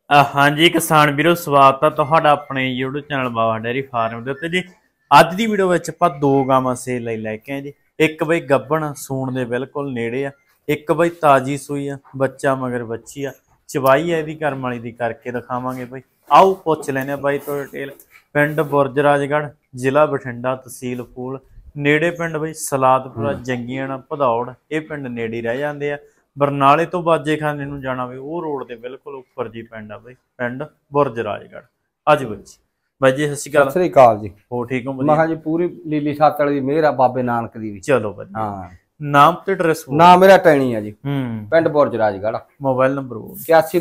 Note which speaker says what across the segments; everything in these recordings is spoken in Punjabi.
Speaker 1: हाँ जी किसान वीरो स्वागत है तुहाडा अपने YouTube channel Baba dairy farm दे उत्ते जी। अज दी वीडियो विच आपां दो गावां सेल लई लैके आए जी। एक बई गब्बण सूण दे बिल्कुल नेड़े आ, एक बई ताजी सूई आ, बच्चा मगर बच्ची आ, चवाई है इहदी करम वाली दी करके दिखावांगे बई। आओ पुछ लैने बाई तो डिटेल। पिंड बुरज राजगढ़, जिला बठिंडा, तहसील फूल, नेड़े पिंड बई सलादपुरा, जंगीआणा, भदौड़, ये पिंड नेड़े रह जांदे आ। बरनाले तो बाजे खाने नूं जाना होवे वो रोड दे बिल्कुल उपर जी पिंड आ बई, पिंड बुरज राजगढ़। अज बच्ची बाई जी सत
Speaker 2: सत श्री अकाल जी।
Speaker 1: हो ठीक हो?
Speaker 2: मैं जी पूरी लीली छात वाली दी मेहर आ बाबे नानक दी भी।
Speaker 1: चलो बच्ची
Speaker 2: हाँ
Speaker 1: नाम ते एड्रेस
Speaker 2: नाम मेरा टैणी है जी, पिंड बुरज राजगढ़।
Speaker 1: मोबाइल नंबर बोल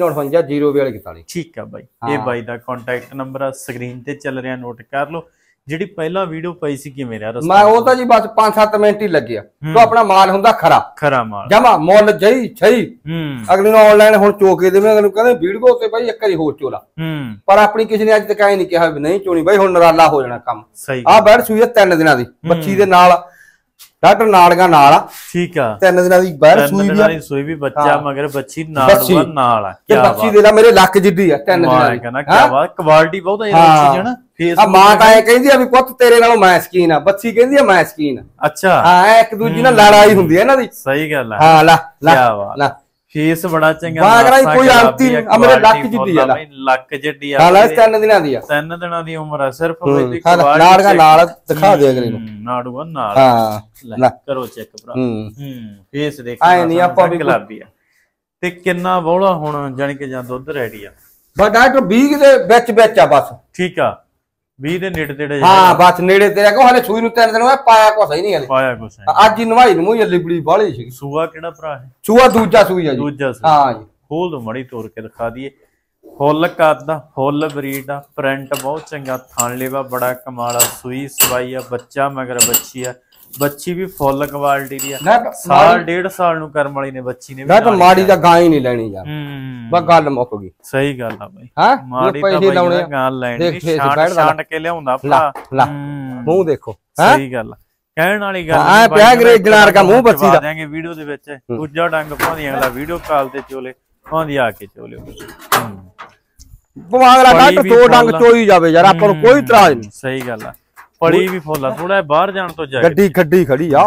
Speaker 2: 8159
Speaker 1: ठीक है बाई। ये बाई दा कॉन्टैक्ट नंबर आ स्क्रीन ते चल रहा, नोट कर लो। ਜਿਹੜੀ ਪਹਿਲਾਂ ਵੀਡੀਓ ਪਈ ਸੀ ਕਿਵੇਂ ਰਿਹਾ ਰਸਤਾ?
Speaker 2: ਮੈਂ ਉਹ ਤਾਂ ਜੀ ਬਸ 5-7 ਮਿੰਟ ਹੀ ਲੱਗਿਆ ਤੋਂ ਆਪਣਾ ਮਾਲ ਹੁੰਦਾ ਖਰਾ
Speaker 1: ਮਾਲ
Speaker 2: ਜਮਾ ਮੁੱਲ ਜਈ ਛਈ। ਅਗਲੇ ਨੂੰ ਆਨਲਾਈਨ ਹੁਣ ਚੋਕੇ ਦੇਵੇਂ, ਅਗਲੇ ਨੂੰ ਕਹਿੰਦੇ ਵੀਡੀਓ ਤੇ ਬਾਈ ਇੱਕ ਵਾਰੀ ਹੋਰ ਚੋਲਾ। ਪਰ ਆਪਣੀ ਕਿਸੇ ਨੇ ਅੱਜ ਤੱਕ ਐ ਨਹੀਂ ਕਿਹਾ ਵੀ ਨਹੀਂ ਚੋਣੀ ਬਾਈ, ਹੁਣ ਨਰਾਲਾ ਹੋ ਜਾਣਾ ਕੰਮ। ਆ ਬੈਠ ਸੂਈ 3 ਦਿਨਾਂ ਦੀ ਬੱਚੀ ਦੇ ਨਾਲ, ਡਾਕਟਰ ਨਾਲਗਾ ਨਾਲ ਆ। ਠੀਕ ਆ 3 ਦਿਨਾਂ ਦੀ ਬੈਠ ਸੂਈ ਵੀ ਬੱਚਾ ਮਗਰ ਬੱਚੀ ਨਾਲ ਆ। ਤੇ ਬੱਚੀ ਦੇ ਲਾ ਮੇਰੇ ਲੱਕ ਜਿੱਡੀ ਆ 3 ਦਿਨਾਂ ਦੀ। ਕਹਿੰਦਾ ਕੀ ਬਾਤ, ਕੁਆਲਿਟੀ ਬਹੁਤ ਆ ਯਾਰ ਬੱਚੀ ਜਣਾ। ਆ ਮਾਂ ਤਾਂ ਇਹ ਕਹਿੰਦੀ ਆ ਵੀ ਪੁੱਤ ਤੇਰੇ ਨਾਲੋਂ ਮੈਂ ਸਕੀਨ ਆ, ਬੱਚੀ ਕਹਿੰਦੀ ਆ ਮੈਂ ਸਕੀਨ ਆ। ਅੱਛਾ ਹਾਂ ਇੱਕ ਦੂਜੀ ਨਾਲ ਲੜਾਈ ਹੁੰਦੀ ਆ ਇਹਨਾਂ ਦੀ। ਸਹੀ ਗੱਲ ਆ। ਹਾਂ ਲੈ ਲੈ ਫੇਸ ਬੜਾ ਚੰਗਾ। ਮੈਂ ਕਹਿੰਦਾ ਕੋਈ ਆਂਤੀ ਆ ਮੇਰੇ ਲੱਕ ਜਿੱਡੀ ਆ, ਲੱਕ ਜਿੱਡੀ ਆ। ਹਾਲਾ 3 ਦਿਨਾਂ ਦੀ ਆ, 3 ਦਿਨਾਂ ਦੀ ਉਮਰ ਆ ਸਿਰਫ। ਬੇਟੀ ਨਾੜਗਾ ਨਾਲ ਦਿਖਾ ਦੇ ਅਗਲੇ ਨੂੰ, ਨਾੜੂਗਾ ਨਾਲ। ਹਾਂ ਲੈ ਕਰੋ ਚੈੱਕ ਭਰਾ। ਫੇਸ ਦੇਖ ਐ ਨਹੀਂ ਆਪਾਂ ਵੀ ਗੁਲਾਬੀ ਆ। ਤੇ ਕਿੰਨਾ ਬੋਲਾ ਹੁਣ ਜਾਨੀ ਕਿ ਜਾਂ ਦੁੱਧ ਰੈਡੀ ਆ ਬਸ ਡਾਕਟਰ 20 ਦੇ ਵਿੱਚ ਆ ਬਸ। ਠੀਕ ਆ 20 ਦੇ ਨੇੜੇ ਤੇੜੇ। ਹਾਂ ਬਸ ਨੇੜੇ ਤੇੜੇ ਕੋ ਹਲੇ ਸੂਈ ਨੂੰ 3 ਦਿਨ ਹੋਇਆ, ਪਾਇਆ ਕੁਛ ਹੀ ਨਹੀਂ ਹਲੇ। ਪਾਇਆ ਕੁਛ ਅੱਜ ਹੀ ਨਵਾਈ ਨੂੰ ਮੂੰਹ ਲਿਬੜੀ ਬਾਲੀ ਸੀ। ਸੂਆ ਕਿਹੜਾ ਭਰਾ ਹੈ? ਸੂਆ ਦੂਜਾ ਸੂਈ ਆ ਜੀ। ਦੂਜਾ ਹਾਂ ਜੀ। ਖੋਲ ਦੋ ਮੜੀ ਤੋੜ ਕੇ ਦਿਖਾ ਦਈਏ। ਫੁੱਲ ਕੱਦ ਦਾ, ਫੁੱਲ ਬਰੀਡ ਆ, ਪ੍ਰਿੰਟ ਬਹੁਤ ਚੰਗਾ, ਥਣ ਲੇਵਾ ਬੜਾ ਕਮਾਲ ਆ, ਸੂਈ ਸਵਾਈ ਆ, ਬੱਚਾ ਮਗਰ ਬੱਚੀ ਆ। ਬੱਚੀ ਵੀ ਫੁੱਲ ਕੁਆਲਿਟੀ ਦੀ ਆ। ਸਾਲ 1.5 ਸਾਲ ਨੂੰ ਕਰਮ ਵਾਲੀ ਨੇ ਬੱਚੀ ਨੇ ਵੀ ਮਾੜੀ ਦਾ ਗਾਂ ਹੀ ਨਹੀਂ ਲੈਣੀ ਯਾਰ। ਬਸ ਗੱਲ ਮੁੱਕ ਗਈ। ਸਹੀ ਗੱਲ ਆ ਬਾਈ। ਹਾਂ ਮਾੜੀ ਤਾਂ ਬਾਈ ਗਾਂ ਲੈਣੀ ਛਾਂਟ ਕੇ ਲਿਆਉਂਦਾ ਭਰਾ। ਮੂੰਹ ਦੇਖੋ। ਸਹੀ ਗੱਲ ਆ, ਕਹਿਣ ਵਾਲੀ ਗੱਲ ਆ। ਪਿਆ ਅੰਗਰੇਜ਼ਣਾ ਵਰਗਾ ਮੂੰਹ ਬੱਚੀ ਦਾ। ਦੇਾਂਗੇ ਵੀਡੀਓ ਦੇ ਵਿੱਚ ਦੂਜਾ ਡੰਗ ਪਾਉਂਦੀ ਅਗਲਾ ਵੀਡੀਓ ਕਾਲ ਤੇ ਚੋਲੇ ਪਾਉਂਦੀ ਆ ਕੇ ਚੋਲੇ। ਅਗਲਾ ਡਾਕਟਰ 2 ਡੰਗ ਚੋਈ ਜਾਵੇ ਯਾਰ, ਆਪਾਂ ਨੂੰ ਕੋਈ ਇਤਰਾਜ਼ ਨਹੀਂ। ਸਹੀ ਗੱਲ ਆ। ਪੜੀ ਵੀ ਫੁੱਲ ਆ, ਥੋੜਾ ਬਾਹਰ ਜਾਣ ਤੋਂ ਜਾ ਗੱਡੀ ਖੜੀ ਆ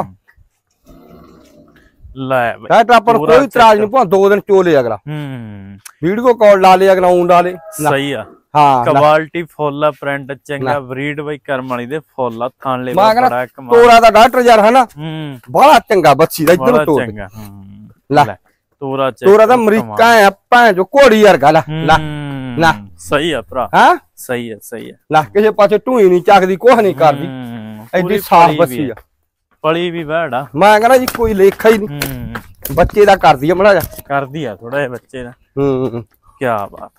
Speaker 2: ਲੈ ਡਾਕਟਰ ਆਪਾਂ ਨੂੰ ਕੋਈ ਇਤਰਾਜ਼ ਨਹੀਂ। ਭਾਵੇਂ 2 ਦਿਨ ਚੋਲੇ ਅਗਲਾ, ਵੀਡੀਓ ਕਾਲ ਲਾ ਲੇ ਅਗਲਾ ਉਂਡ ਲਾ ਲੇ। ਸਹੀ ਆ। ਹਾਂ ਕੁਆਲਿਟੀ ਫੁੱਲ ਆ, ਪ੍ਰਿੰਟ ਚੰਗਾ, ਬਰੀਡ ਬਈ ਕਰਮ ਵਾਲੀ ਦੇ ਫੁੱਲ ਆ, ਥਣ ਲੈ ਬੜਾ ਕਮਾਲ। ਤੋਰਾ ਦਾ ਡਾਕਟਰ ਯਾਰ ਹਨਾ ਬੜਾ ਚੰਗਾ ਬੱਚੀ ਦਾ ਇਧਰ ਤੋੜ ਚੰਗਾ। ਲੈ ਤੋਰਾ ਦਾ ਅਮਰੀਕਾ ਆ ਭੈਣ ਜੋ ਘੋੜੀ ਵਰਗਾ। ਲੈ ਸਹੀ ਆ ਭਰਾ। ਹਾਂ ਸਹੀ ਆ ਸਹੀ ਆ। ਲੈ ਕਿਸੇ ਪਾਸੇ ਢੂਈ ਨਹੀਂ ਚੱਕਦੀ, ਕੁਛ ਨਹੀਂ ਕਰਦੀ, ਐਡੀ ਸਾਫ ਬੱਚੀ ਆ। ਪਲੀ ਵੀ ਬੈੜਾ। ਮੈਂ ਕਹਿੰਦਾ ਜੀ ਕੋਈ ਲੇਖਾ ਹੀ ਨਹੀਂ। ਬੱਚੇ ਦਾ ਕਰਦੀ ਆ ਮੜਾ ਜਾ, ਕਰਦੀ ਆ ਥੋੜਾ ਜਿਹਾ ਬੱਚੇ ਦਾ। ਕੀ ਬਾਤ।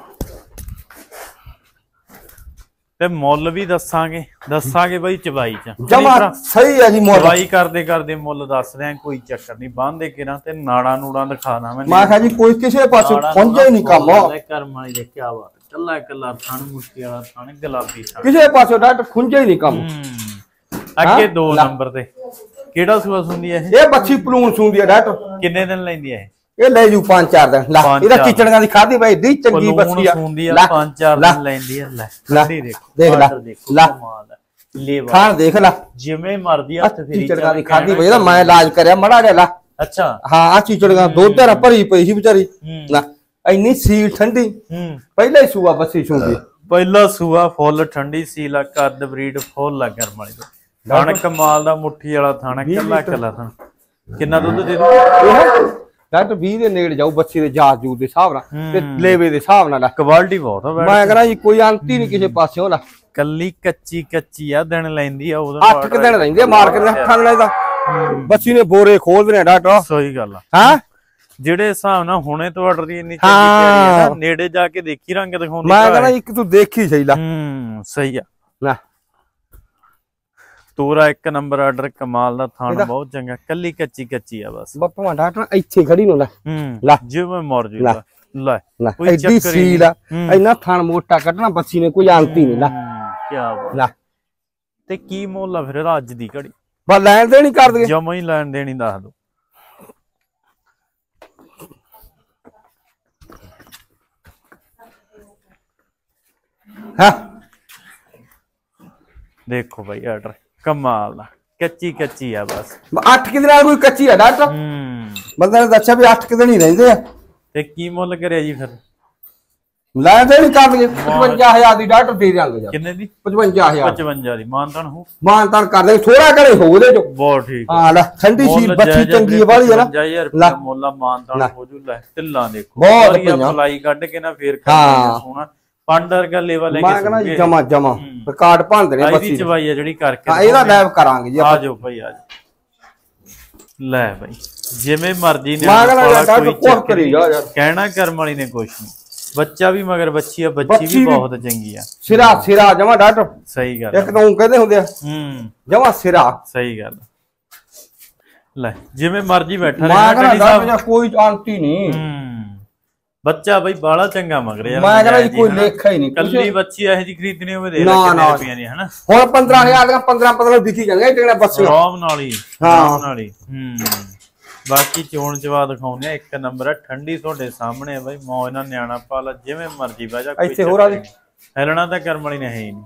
Speaker 2: ਤੇ ਮੁੱਲ ਵੀ ਦੱਸਾਂਗੇ ਬਈ ਚਵਾਈ ਚ ਜਮਾ ਸਹੀ ਆ ਜੀ। ਚਵਾਈ ਕਰਦੇ ਮੁੱਲ ਦੱਸਦੇ ਆ, ਕੋਈ ਚੱਕਰ ਨਹੀਂ। ਬੰਨਦੇ ਕਿਰਾਂ ਤੇ ਨਾੜਾਂ ਨੂੜਾਂ ਦਿਖਾ ਦਾਂ ਮੈਂ ਕਿਹਾ ਜੀ ਕੋਈ ਕਿਸੇ ਪਾਸੇ ਪਹੁੰਚੇ ਨਹੀਂ ਕੰਮ। ਕਰਮ ਵਾਲੀ ਦੇ ਕੀ ਬਾਤ। ਕੱਲਾ ਥਣ ਮੁਸ਼ਕੀ ਵਾਲਾ ਥਣ, ਗੁਲਾਬੀ ਥਣ, ਕਿਸੇ ਪਾਸੇ ਡਾਕਟਰ ਖੁੰਝੇ ਹੀ ਨਹੀਂ ਕੰਮ। ਅੱਗੇ 2 ਨੰਬਰ ਤੇ ਕਿਹੜਾ ਸੂਆ ਸੁੰਦੀ ਹੈ ਇਹ? ਬੱਚੀ ਪਲੂਣ ਸੁੰਦੀ ਹੈ ਡਾਕਟਰ। ਕਿੰਨੇ ਦਿਨ ਲੈਂਦੀ ਹੈ ਇਹ? ਲੈ ਜੂ 5-4 ਦਿਨ। ਲੈ ਇਹਦਾ ਚਿਚੜੀਆਂ ਦੀ ਖਾਦੀ ਬਾਈ ਏਡੀ ਚੰਗੀ ਬੱਚੀ ਆ। ਸੁੰਦੀ ਆ 5-4 ਦਿਨ ਲੈਂਦੀ ਆ। ਲੈ ਦੇਖ ਲੈ ਲੈ ਖਾਣ ਦੇਖ ਲੈ ਜਿਵੇਂ ਮਰਦੀ ਹੱਥ ਫੇਰੀ ਚਿਚੜੀਆਂ ਦੀ ਖਾਦੀ ਬਾਈ। ਇਹਦਾ ਮੈਂ ਇਲਾਜ ਕਰਿਆ ਮੜਾ ਜਿਹਾ। ਲੈ ਅੱਛਾ ਹਾਂ ਆ ਚਿਚੜੀਆਂ 2 ਧਾਰਾਂ ਭਰੀ ਪਈ ਸੀ ਵਿਚਾਰੀ। ਲੈ ਇੰਨੀ ਸੀਲ ਠੰਡੀ, ਪਹਿਲਾ ਹੀ ਸੂਆ ਬੱਸੀ ਸੁੰਦੀ, ਪਹਿਲਾ ਸੂਆ ਫੁੱਲ ਠੰਡੀ ਸੀਲ ਆ, ਕੱਦ ਬਰੀਡ ਫੁੱਲ ਆ ਕਰਮ ਵਾਲੀ ਦਾ। ਥਣ ਕਮਾਲ ਦਾ, ਮੁੱਠੀ ਵਾਲਾ ਥਣ, ਕੱਲਾ ਥਣ। ਕਿੰਨਾ ਦੁੱਧ ਦੇ ਦੂ ਇਹ? ਡਾਕਟਰ 20 ਦੇ ਨੇੜੇ ਜਾਊ ਬੱਚੀ ਦੇ ਜਾਤ ਜੂਤ ਦੇ ਹਿਸਾਬ ਨਾਲ ਤੇ ਲੇਵੇ ਦੇ ਹਿਸਾਬ ਨਾਲ। ਕੁਆਲਿਟੀ ਬਹੁਤ ਆ। ਮੈਂ ਕਹਿੰਦਾ ਜੀ ਕੋਈ ਅੰਤ ਹੀ ਨਹੀਂ ਕਿਸੇ ਪਾਸਿਓਂ। ਲੈ ਕੱਲੀ ਕੱਚੀ ਆ, ਦਿਨ ਲੈਂਦੀ ਆ। ਉਦੋਂ 8 ਦਿਨ ਰਹਿੰਦੇ ਮਾਰਕੀਟ ਦੇ ਹੱਥਾਂ ਨਾਲ। ਇਹਦਾ ਬੱਚੀ ਨੇ ਬੋਰੇ ਖੋਲਦੇ ਨੇ ਡਾਕਟਰ। ਸਹੀ ਗੱਲ ਆ। ਹਾਂ ਜਿਹੜੇ ਹਿਸਾਬ ਨਾਲ ਹੁਣੇ ਤੋਂ ਆਰਡਰ ਦੀ ਇੰਨੀ ਚੰਗੀ ਤਿਆਰੀ ਆ, ਨੇੜੇ ਜਾ ਕੇ ਦੇਖੀ ਰੰਗ ਦਿਖਾਉਂਦੀ। ਮੈਂ ਕਹਿੰਦਾ ਇੱਕ ਤੂੰ ਦੇਖੀ ਸਹੀ। ਲੈ ਸਹੀ ਆ। ਲੈ ਤੋਰਾ 1 ਨੰਬਰ ਆਰਡਰ, ਕਮਾਲ ਦਾ ਥਣ ਬਹੁਤ ਚੰਗਾ, ਕੱਲੀ ਕੱਚੀ ਆ ਬਸ। ਬਾਪਾ ਡਾਕਟਰ ਇੱਥੇ ਖੜੀ ਨੂੰ। ਲੈ ਜਿਵੇਂ ਮਰ ਜੂਗਾ। ਲੈ ਐਡੀ ਸੀਲ ਆ, ਇੰਨਾ ਥਣ ਮੋਟਾ ਕੱਢਣਾ ਬੱਚੀ ਨੇ, ਕੋਈ ਆਂਤੀ ਨਹੀਂ। ਲੈ ਕੀ ਬਾਤ। ਲੈ ਤੇ ਕੀ ਮੁੱਲ ਆ ਫਿਰ ਅੱਜ ਦੀ ਘੜੀ? ਬਸ ਲੈਣ ਦੇਣੀ ਕਰ ਦੇ, ਜਮਾ ਹੀ ਲੈਣ ਦੇਣੀ ਦੱਸ ਦੋ। ਹਾਂ
Speaker 1: ਦੇਖੋ ਬਾਈ ਆਰਡਰ ਕਮਾਲ ਦਾ ਕੱਚੀ ਕੱਚੀ ਆ ਬਸ
Speaker 2: 8 ਕਿ ਦਿਨਾਂ ਕੋਈ ਕੱਚੀ ਆ ਡਾਕਟਰ ਬੰਦੇ ਨੇ ਦੱਸਿਆ ਵੀ 8 ਕਿ ਦਿਨ ਹੀ ਰਹਿੰਦੇ ਆ
Speaker 1: ਤੇ ਕੀ ਮੁੱਲ ਕਰਿਆ ਜੀ ਫਿਰ
Speaker 2: ਲੈ ਦੇ ਨਹੀਂ ਕਰ ਲਈਏ 55000 ਦੀ ਡਾਕਟਰ ਦੇ ਦਿਆਂਗੇ ਯਾਰ
Speaker 1: ਕਿੰਨੇ ਦੀ
Speaker 2: 55000
Speaker 1: ਦੀ ਮਾਨਤਾਨ ਹੋ
Speaker 2: ਮਾਨਤਾਨ ਕਰ ਦੇ ਥੋੜਾ ਘਰੇ ਹੋ ਉਹਦੇ ਚੋਂ
Speaker 1: ਬਹੁਤ ਠੀਕ
Speaker 2: ਹਾਂ ਲੈ ਠੰਡੀ ਸੀ ਬੱਚੀ ਚੰਗੀ ਵਾਲੀ ਹੈ ਨਾ
Speaker 1: 55000 ਰੁਪਏ ਮੁੱਲ ਮਾਨਤਾਨ ਹੋ ਜੂ ਲੈ ਢਿੱਲਾਂ ਦੇਖੋ
Speaker 2: ਬਹੁਤ
Speaker 1: ਫਲਾਈ ਕੱਢ ਕੇ ਨਾ ਫੇਰ ਕਰ ਸੋਹਣਾ ਪੰਡ ਵਰਗਾ ਲੇਵਾ ਲੈ ਕੇ
Speaker 2: ਮੈਂ ਕਹਿੰਦਾ ਜੀ ਜਮਾ ਜਮਾ ਰਿਕਾਰਡ ਭੰਦੇ ਨੇ
Speaker 1: ਬੱਚੀ ਚਵਾਈ ਆ ਜਿਹੜੀ ਕਰਕੇ
Speaker 2: ਹਾਂ ਇਹਦਾ ਲੈਬ ਕਰਾਂਗੇ ਜੀ
Speaker 1: ਆ ਜਾਓ ਭਾਈ ਆ ਜਾਓ ਲੈ ਭਾਈ ਜਿਵੇਂ ਮਰਜ਼ੀ ਨੇ
Speaker 2: ਮੈਂ ਕਹਿੰਦਾ ਕੋਈ ਕਰੀ ਯਾਰ
Speaker 1: ਕਹਿਣਾ ਕਰਮ ਵਾਲੀ ਨੇ ਕੁਛ ਨਹੀਂ ਬੱਚਾ ਵੀ ਮਗਰ ਬੱਚੀ ਆ ਬੱਚੀ ਵੀ ਬਹੁਤ ਚੰਗੀ ਆ
Speaker 2: ਸਿਰਾ ਜਮਾ ਡਾਕਟਰ
Speaker 1: ਸਹੀ ਗੱਲ
Speaker 2: ਇੱਕ ਤਾਂ ਉਹ ਕਹਿੰਦੇ ਹੁੰਦੇ ਆ ਜਮਾ ਸਿਰਾ
Speaker 1: ਸਹੀ ਗੱਲ ਲੈ ਜਿਵੇਂ ਮਰਜ਼ੀ ਬੈਠਾ
Speaker 2: ਮੈਂ ਕਹਿੰਦਾ ਕੋਈ ਸ਼ਾਂਤੀ ਨਹੀਂ
Speaker 1: ਬੱਚਾ ਬਈ ਬਾਲਾ ਚੰਗਾ ਮਗਰ ਯਾਰ
Speaker 2: ਮੈਂ ਕਹਿੰਦਾ ਜੀ ਕੋਈ ਲੇਖਾ ਹੀ ਨਹੀਂ
Speaker 1: ਕੱਲੀ ਬੱਚੀ ਇਹੋ ਜੀ ਖਰੀਦਣੀ ਹੋਵੇ ਦੇ ਲੈ ਕਿੰਨੇ ਰੁਪਈਆਂ ਦੀ ਹਨਾ
Speaker 2: ਹੁਣ 15000 ਦੀਆਂ 15 ਦਿਖੀ ਜਾਂਦੇ ਜਿਹੜਾ ਬੱਚੇ
Speaker 1: ਆਰਾਮ ਨਾਲ ਹੀ ਆਰਾਮ ਨਾਲ ਹੀ ਬਾਕੀ ਚੋਣ ਚਵਾ ਦਿਖਾਉਂਦੇ ਆ ਇੱਕ ਨੰਬਰ ਆ ਠੰਡੀ ਤੁਹਾਡੇ ਸਾਹਮਣੇ ਆ ਬਾਈ ਮੌਜ ਨਾਲ ਨਿਆਣਾ ਪਾਲਾ ਜਿਵੇਂ ਮਰਜ਼ੀ ਬਹਿ ਜਾ
Speaker 2: ਇੱਥੇ ਹੋਰ ਆ ਜੀ
Speaker 1: ਹਿਲਣਾ ਤਾਂ ਕਰਮ ਵਾਲੀ ਨੇ ਹੈ ਹੀ ਨਹੀਂ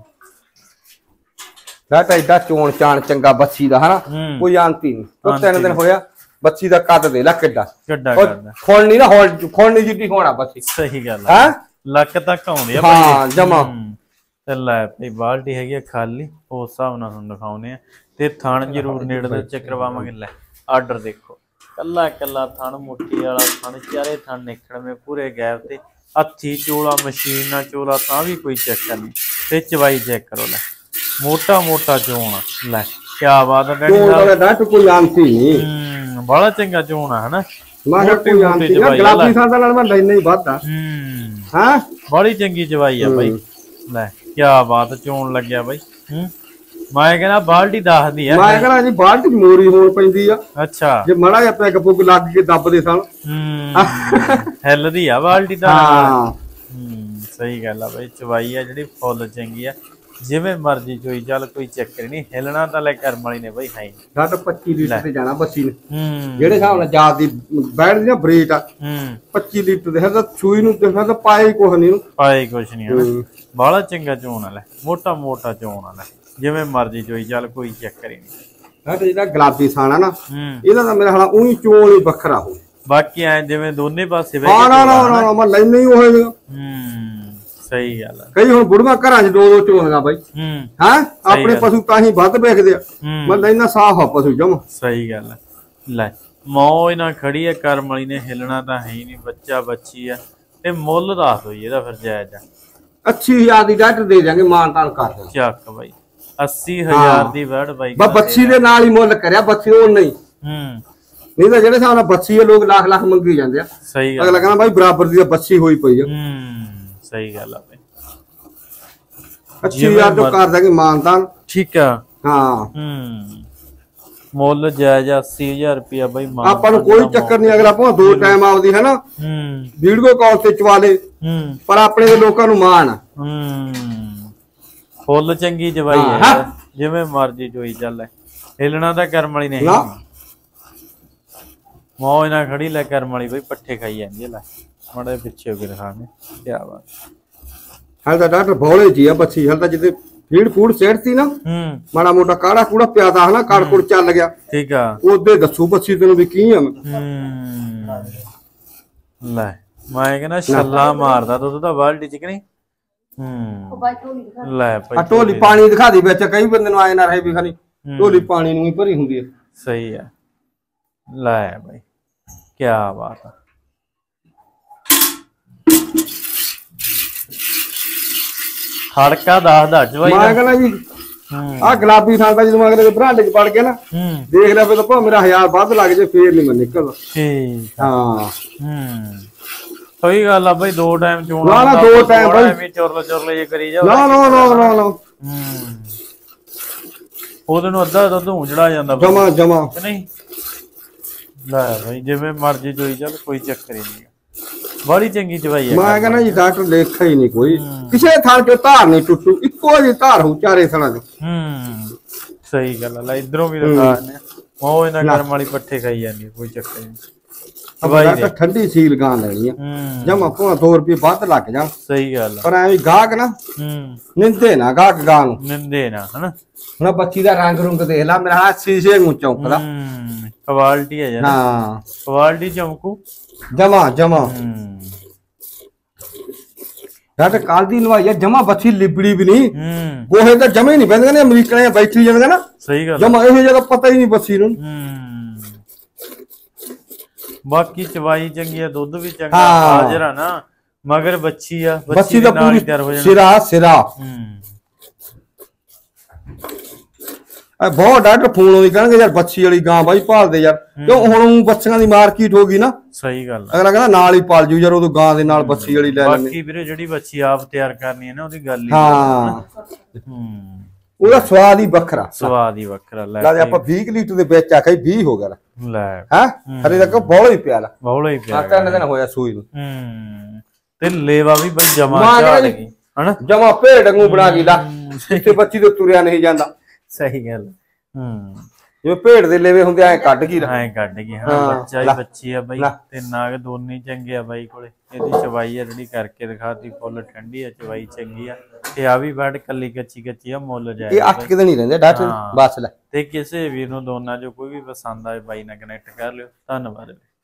Speaker 2: ਡਾਟਾ ਏਡਾ ਚੋਣ ਚਾਣ ਚੰਗਾ ਬੱਚੀ ਦਾ ਹਨਾ ਕੋਈ ਆਂਤੀ ਨਹੀਂ ਉਹ 3 ਦਿਨ ਹੋਇਆ ਬੱਚੀ ਦਾ ਕੱਦ ਦੇ ਲੈ ਕਿੱਡਾ
Speaker 1: ਕਰਦਾ
Speaker 2: ਖੋਲ ਨਹੀਂ ਨਾ ਖੋਲ ਨਹੀਂ ਜਿੱਡੀ ਹੋਣਾ ਬੱਚੀ
Speaker 1: ਸਹੀ ਗੱਲ
Speaker 2: ਹੈ
Speaker 1: ਲੱਕ ਤੱਕ ਆਉਂਦੀ ਆ
Speaker 2: ਬਾਈ ਹਾਂ ਜਮਾ
Speaker 1: ਤੇ ਲੈ ਭਈ ਬਾਲਟੀ ਹੈਗੀ ਆ ਖਾਲੀ ਉਸ ਹਿਸਾਬ ਨਾਲ ਤੁਹਾਨੂੰ ਦਿਖਾਉਨੇ ਆ ਤੇ ਥਣ ਜ਼ਰੂਰ ਨੇੜੇ ਦੇ ਚ ਕਰਵਾਵਾਂਗੇ ਲੈ ਆਰਡਰ ਦੇਖੋ ਕੱਲਾ ਕੱਲਾ ਥਣ ਮੁੱਠੀ ਵਾਲਾ ਥਣ ਚਾਰੇ ਥਣ ਨਿਕੜਵੇਂ ਪੂਰੇ ਗੈਪ ਤੇ ਹੱਥੀ ਚੋਲਾ ਮਸ਼ੀਨ ਨਾਲ ਚੋਲਾ ਤਾਂ ਵੀ ਕੋਈ ਚੱਕਰ ਨਹੀਂ ਤੇ ਚਵਾਈ ਚੈੱਕ ਕਰੋ ਲੈ ਮੋਟਾ ਮੋਟਾ ਚੋਣਾ ਲੈ ਕਿਆ ਬਾਤ ਹੈ ਡੈਡੀ ਸਾਹਿਬ
Speaker 2: ਡਾਟ ਕੋਈ ਆਂਤੀ ਨਹੀਂ
Speaker 1: ਬੜਾ ਚੰਗਾ ਚੋਣਾ ਹਨਾ
Speaker 2: ਕੋਈ ਆਂਤੀ ਨਾ ਗੁਲਾਬੀ ਸਾਦਾ ਨਾਲ ਮੈਂ ਲੈਣਾ ਹੀ ਵੱਧਦਾ ਹਾਂ
Speaker 1: ਬੜੀ ਚੰਗੀ ਚਵਾਈ ਆ ਬਾਈ ਲੈ ਕਿਆ ਬਾਤ ਚੋਣ ਲੱਗਿਆ ਬਾਈ ਮੈਂ ਕਹਿੰਦਾ ਬਾਲਟੀ ਦੱਸਦੀ ਆ
Speaker 2: ਮੈਂ ਕਹਿੰਦਾ ਜੀ ਬਾਲਟੀ ਮੋਰੀ ਹੋਣ ਪੈਂਦੀ ਆ
Speaker 1: ਅੱਛਾ
Speaker 2: ਜੇ ਮੜਾ ਜਿਹਾ ਪੈਗ ਪੁੱਗ ਲੱਗ ਕੇ ਦੱਬਦੇ ਸਨ
Speaker 1: ਹਿੱਲਦੀ ਆ ਬਾਲਟੀ ਤਾਂ
Speaker 2: ਹਾਂ
Speaker 1: ਸਹੀ ਗੱਲ ਆ ਬਾਈ ਚਵਾਈ ਆ ਜਿਹੜੀ ਫੁੱਲ ਚੰਗੀ ਆ ਜਿਵੇਂ ਮਰਜ਼ੀ ਚੋਈ ਚੱਲ ਕੋਈ ਚੱਕਰ ਨਹੀਂ ਹਿਲਣਾ ਤਾਂ ਲੈ ਕਰਮ ਵਾਲੀ ਨੇ ਬਾਈ ਹੈ
Speaker 2: ਘੱਟ 25 ਲੀਟਰ ਤੇ ਜਾਣਾ ਬੱਸੀ ਨੇ ਜਿਹੜੇ ਹਿਸਾਬ ਨਾਲ ਜਾਤ ਦੀ ਬੈਠ ਦੀ ਨਾ ਬ੍ਰੇਕ ਆ 25 ਲੀਟਰ ਦੇ ਤਾਂ ਛੂਈ ਨੂੰ ਦੇਖਣਾ ਤਾਂ ਪਾਏ ਕੁਛ ਨਹੀਂ
Speaker 1: ਪਾਏ ਕੁਛ ਨਹੀਂ ਹਨਾ ਬਾਲਾ ਚੰਗਾ ਚੋਣ ਆ ਲੈ ਮੋਟਾ ਮੋਟਾ ਚੋਣ ਆ ਲੈ ਜਿਵੇਂ ਮਰਜ਼ੀ ਚੋਈ ਚੱਲ ਕੋਈ ਚੱਕਰ ਹੀ ਨਹੀਂ
Speaker 2: ਜਿਹੜਾ ਗੁਲਾਬੀ ਸਾਣਾ ਨਾ ਇਹਦਾ ਤਾਂ ਮੇਰਾ ਹਾਲਾ ਉਹੀ ਚੋਣ ਹੀ ਵੱਖਰਾ ਹੋ
Speaker 1: ਬਾਕੀ ਐ ਜਿਵੇਂ ਦੋਨੇ ਪਾਸੇ
Speaker 2: ਵੇ ਨਾ ਮੈਂ ਲੈਣੇ ਹੀ ਉਹ
Speaker 1: ਸਹੀ ਗੱਲ ਆ
Speaker 2: ਕਈ ਹੁਣ ਬੁੜੀਆਂ ਘਰਾਂ 'ਚ ਦੋ ਚੋਣਗਾ ਬਾਈ ਹਾਂ ਆਪਣੇ ਪਸ਼ੂ ਤਾਂ ਹੀ ਵੱਧ ਵੇਖਦੇ ਆ ਮੈਂ ਲੈਣਾ ਸਾਫ ਆ ਪਸ਼ੂ ਜਮ
Speaker 1: ਸਹੀ ਗੱਲ ਆ ਲੈ ਮੌਜ ਨਾਲ ਖੜੀ ਆ ਕਰਮ ਵਾਲੀ ਨੇ ਹਿਲਣਾ ਤਾਂ ਹੈ ਹੀ ਨਹੀਂ ਬੱਚਾ ਬੱਚੀ ਆ ਤੇ ਮੁੱਲ ਦੱਸ ਦੋ ਇਹਦਾ ਫਿਰ ਜਾਇਜ਼ ਆ
Speaker 2: 80000 ਦੀ ਡਾਕਟਰ ਦੇ ਜਾਗੇ ਮਾਨਤਾਨ ਕਰ ਦੇ
Speaker 1: ਚੱਕ ਬਾਈ 80000 ਦੀ ਵਰਡ ਬਾਈ
Speaker 2: ਬੱਚੀ ਦੇ ਨਾਲ ਹੀ ਮੁੱਲ ਕਰਿਆ ਬੱਚੀ ਉਹ ਨਹੀਂ ਨਹੀਂ ਤਾਂ ਜਿਹੜੇ ਹਿਸਾਬ ਨਾਲ ਬੱਚੀ ਆ ਲੋਕ ਲੱਖ ਲੱਖ ਮੰਗੀ ਜਾਂਦੇ ਆ
Speaker 1: ਸਹੀ ਗੱਲ
Speaker 2: ਅਗਲਾ ਕਹਿੰਦਾ ਬਾਈ ਬਰਾਬਰ ਦੀ ਬੱਚੀ ਹੋਈ ਪਈ ਆ
Speaker 1: ਸਹੀ ਗੱਲ ਆ ਬਾਈ
Speaker 2: 80000 ਤੋਂ ਕਰ ਦਾਂਗੇ ਮਾਨਤਾਨ
Speaker 1: ਠੀਕ ਆ
Speaker 2: ਹਾਂ
Speaker 1: ਮੁੱਲ ਜਾਇਜ਼ 80000 ਰੁਪਿਆ ਬਾਈ
Speaker 2: ਆਪਾਂ ਨੂੰ ਕੋਈ ਚੱਕਰ ਨਹੀਂ ਅਗਲਾ ਭਾਵੇਂ ਦੋ ਟਾਈਮ ਆਉਦੀ ਹੈ ਨਾ ਵੀਡੀਓ ਕਾਲ ਤੇ ਚਵਾਲੇ ਪਰ ਆਪਣੇ ਦੇ ਲੋਕਾਂ ਨੂੰ ਮਾਣ
Speaker 1: ਫੁੱਲ ਚੰਗੀ ਜਵਾਈ ਹੈ ਜਿਵੇਂ ਮਰਜ਼ੀ ਚੋਈ ਚੱਲ ਹਿਲਣਾ ਤਾਂ ਕਰਮ ਵਾਲੀ ਨਹੀਂ ਮੌਜ ਨਾਲ ਖੜੀ ਲੈ ਕਰਮ ਵਾਲੀ ਬਈ ਪੱਠੇ ਖਾਈ ਜਾਂਦੀ ਹੈ ਲੈ ਮਾੜੇ ਪਿੱਛੇ ਹੋ ਕੇ ਦਿਖਾਣੇ ਕੀ ਬਾਤ
Speaker 2: ਹਾਲ ਤਾਂ ਡਾਕਟਰ ਬੋਲੇ ਜੀ ਆ ਬੱਚੀ ਹਾਲ ਤਾਂ ਜਿੱਦੇ ਫੀਡ ਫੂਡ ਸੈੱਟਤੀ ਨਾ ਮਾੜਾ ਮੋਟਾ ਕਾੜਾ ਕੂੜਾ ਪਿਆਦਾ ਹਨਾ ਕਾੜ ਚੱਲ ਗਿਆ
Speaker 1: ਠੀਕ ਆ
Speaker 2: ਉਹਦੇ ਦੱਸੂ ਬੱਚੀ ਤੈਨੂੰ ਵੀ ਕੀ ਆ
Speaker 1: ਲੈ ਮੈਂ ਕਹਿੰਦਾ ਛੱਲਾ ਮਾਰਦਾ ਦੁੱਧ ਦਾ ਬਾਲਟੀ ਚ ਕਿ ਨਹੀਂ ਲੈ ਭਾਈ
Speaker 2: ਢੋਲੀ ਪਾਣੀ ਦਿਖਾ ਦੀ ਵਿੱਚ ਕਈ ਬੰਦੇ ਨੂੰ ਆਏ ਨਾ ਰਹੇ ਵੀ ਖਾਲੀ ਢੋਲੀ ਪਾਣੀ ਨੂੰ ਹੀ ਭਰੀ ਹੁੰਦੀ ਹੈ
Speaker 1: ਸਹੀ ਆ ਲੈ ਭਾਈ ਕੀ ਬਾਤ ਆ ਖੜਕਾ ਦੱਸਦਾ ਜਵਾਈ
Speaker 2: ਮੈਂ ਕਹਿੰਦਾ ਜੀ ਆ ਗੁਲਾਬੀ ਥਾਂ ਦਾ ਜਦੋਂ ਅਗਲੇ ਦੇ ਬਰਾਂਡੇ ਚ ਪੜ ਕੇ ਨਾ ਦੇਖ ਲਿਆ ਫਿਰ ਤਾਂ ਮੇਰਾ 1000 ਵੱਧ ਲੱਗ ਜੇ ਫੇਰ ਨਹੀਂ ਮੈਂ ਨਿਕਲਦਾ
Speaker 1: ਠੀਕ
Speaker 2: ਹਾਂ
Speaker 1: ਸਹੀ ਗੱਲ ਆ ਬਈ ਦੋ ਟਾਈਮ ਚੋਣਾ
Speaker 2: ਨਾ ਦੋ ਟਾਈਮ ਬਈ
Speaker 1: ਐਵੇਂ ਚੁਰਲੇ ਜੇ ਕਰੀ ਜਾ
Speaker 2: ਨਾ
Speaker 1: ਉਹਦੇ ਨੂੰ ਅੱਧਾ ਦੁੱਧ ਉਂਝੜਾ ਜਾਂਦਾ
Speaker 2: ਜਮਾ
Speaker 1: ਨਹੀਂ ਲੈ ਬਈ ਜਿਵੇਂ ਮਰਜ਼ੀ ਜੋਈ ਚੱਲ ਕੋਈ ਚੱਕਰ ਹੀ ਨਹੀਂ ਬੜੀ ਚੰਗੀ ਚਵਾਈ ਹੈ
Speaker 2: ਮੈਂ ਕਹਿੰਦਾ ਜੀ ਡਾਕਟਰ ਦੇਖਾ ਹੀ ਨਹੀਂ ਕੋਈ ਕਿਸੇ ਥਾਂ ਤੇ ਧਾਰ ਨਹੀਂ ਟੁੱਟੂ ਇੱਕੋ ਜਿਹੀ ਧਾਰ ਹੋ ਚਾਰੇ ਥਾਂ ਚ
Speaker 1: ਸਹੀ ਗੱਲ ਆ ਲੈ ਇਧਰੋਂ ਵੀ ਦਿਖਾ ਨੇ ਉਹ ਇਹਨਾਂ ਗਰਮ ਵਾਲੀ ਪੱਠੇ ਖਾਈ ਜਾਂਦੀ ਕੋਈ ਚੱਕਰ ਨਹੀਂ
Speaker 2: ਤਾਂ ਠੰਡੀ ਸੀਲ ਗਾਂ ਲੈਣੀ ਆ ਜਮਾ ਭਾਵੇਂ 2 ਰੁਪਏ ਵੱਧ ਲੱਗ ਜਾਣ।
Speaker 1: ਸਹੀ ਗੱਲ
Speaker 2: ਪਰ ਐਵੇਂ ਗਾਹਕ ਨਾ ਨਿੰਦੇ ਨਾ ਗਾਹਕ ਗਾਂ ਨੂੰ
Speaker 1: ਨਿੰਦੇ ਨਾ ਹਨਾ।
Speaker 2: ਹੁਣ ਬੱਚੀ ਦਾ ਰੰਗ ਰੁੰਗ ਦੇਖ ਲਾ ਮੇਰਾ ਹੱਥ ਸ਼ੀਸ਼ੇ ਨੂੰ ਚੌਂਕਦਾ।
Speaker 1: ਕੁਆਲਿਟੀ ਹੈ ਯਾਰ। ਹਾਂ ਕੁਆਲਿਟੀ ਚਮਕੂ
Speaker 2: ਜਮਾ ਜਮਾ ਯਾਰ ਕੱਲ ਦੀ ਲਵਾਈ ਜਮਾ ਬੱਚੀ ਲਿਬੜੀ ਵੀ ਨਹੀਂ ਗੋਹੇ ਤਾਂ ਜਮੇ ਨਹੀਂ ਪੈਂਦੇ ਨੇ ਅਮਰੀਕਨ ਬੈਠੀ ਜਾਂਦੇ ਨਾ। ਸਹੀ ਗੱਲ ਜਮਾ ਇਹੋ ਜਗ੍ਹਾ ਪਤਾ ਹੀ ਨਹੀਂ ਬੱਚੀ ਨੂੰ।
Speaker 1: ਬਾਕੀ ਚਵਾਈ ਚੰਗੀ ਆ ਦੁੱਧ ਵੀ ਚੰਗਾ ਹਾਜ਼ਰ ਆ ਨਾ ਮਗਰ ਬੱਚੀ ਆ ਬੱਚੀ ਦਾ ਨਾਲ ਹੀ ਤਿਆਰ ਹੋ ਜਾਣਾ
Speaker 2: ਸਿਰਾ ਸਿਰਾ। ਬਹੁਤ ਡਾਕਟਰ ਫੋਨ ਹੋਈ ਕਹਿੰਦੇ ਯਾਰ ਬੱਚੀ ਵਾਲੀ ਗਾਂ ਬਾਈ ਭਾਲਦੇ ਯਾਰ ਕਿਉਂ ਹੁਣ ਬੱਚੀਆਂ ਦੀ ਮਾਰਕੀਟ ਹੋ ਗਈ ਨਾ।
Speaker 1: ਸਹੀ ਗੱਲ
Speaker 2: ਅਗਲਾ ਕਹਿੰਦਾ ਨਾਲ ਹੀ ਪਾਲ ਜੂ ਯਾਰ ਉਦੋਂ ਗਾਂ ਦੇ ਨਾਲ ਬੱਚੀ ਵਾਲੀ ਲੈ ਲੈਂਦੇ।
Speaker 1: ਬਾਕੀ ਵੀਰੇ ਜਿਹੜੀ ਬੱਚੀ ਆਪ ਤਿਆਰ ਕਰਨੀ ਹੈ ਨਾ ਉਹਦੀ ਗੱਲ ਹੀ
Speaker 2: ਹਾਂ ਉਹਦਾ ਸਵਾਦ ਹੀ ਵੱਖਰਾ
Speaker 1: ਸਵਾਦ ਹੀ ਵੱਖਰਾ। ਲੈ
Speaker 2: ਆਪਾਂ 20 ਲੀਟਰ ਦੇ ਵਿੱਚ ਆਖਿਆ 20 ਹੋ ਗਿਆ
Speaker 1: ਲੈ
Speaker 2: ਹੈ ਹਰੇ ਤੱਕ ਬੋਲਾ ਹੀ ਪਿਆ
Speaker 1: ਬੋਲਾ ਹੀ ਪਿਆ
Speaker 2: 3 ਦਿਨ ਹੋਇਆ ਸੂਈ ਨੂੰ।
Speaker 1: ਤੇ ਲੇਵਾ ਵੀ ਬਈ ਜਮਾ ਚਾੜ ਗਈ ਹਨਾ
Speaker 2: ਜਮਾ ਭੇਡ ਨੂੰ ਬਣਾ ਗਈ ਲਾ ਇੱਥੇ ਬੱਚੀ ਤੋਂ ਤੁਰਿਆ ਨਹੀਂ ਜਾਂਦਾ।
Speaker 1: ਸਹੀ ਗੱਲ
Speaker 2: ਜਿਵੇਂ ਭੇਡ ਦੇ ਲੇਵੇ ਹੁੰਦੇ ਐ ਕੱਢ ਗਈ
Speaker 1: ਹਾਂ ਬੱਚਾ ਹੀ ਬੱਚੀ ਆ ਬਾਈ ਤੇ ਨਾਗ ਦੋਨੇ ਚੰਗੇ ਆ ਬਾਈ ਕੋਲੇ। ਇਹਦੀ ਚਵਾਈ ਆ ਜਿਹੜੀ ਕਰਕੇ ਦਿਖਾਤੀ ਫੁੱਲ ਠੰਡੀ ਆ ਚਵਾਈ ਚੰਗੀ ਆ ਤੇ ਆ ਵੀ ਬੈਡ ਕੱਲੀ ਕੱਚੀ ਆ ਮੁੱਲ ਜਾਏ।
Speaker 2: ਇਹ 8 ਦਿਨ ਹੀ ਰਹਿੰਦੇ ਡਾਕਟਰ ਬਸ ਲੈ।
Speaker 1: ਤੇ ਕਿਸੇ ਵੀਰ ਨੂੰ ਦੋਨਾਂ ਚੋਂ ਕੋਈ ਵੀ ਪਸੰਦ ਆਏ ਬਾਈ ਨਾਲ ਕਨੈਕਟ ਕਰ ਲਿਓ। ਧੰਨਵਾਦ।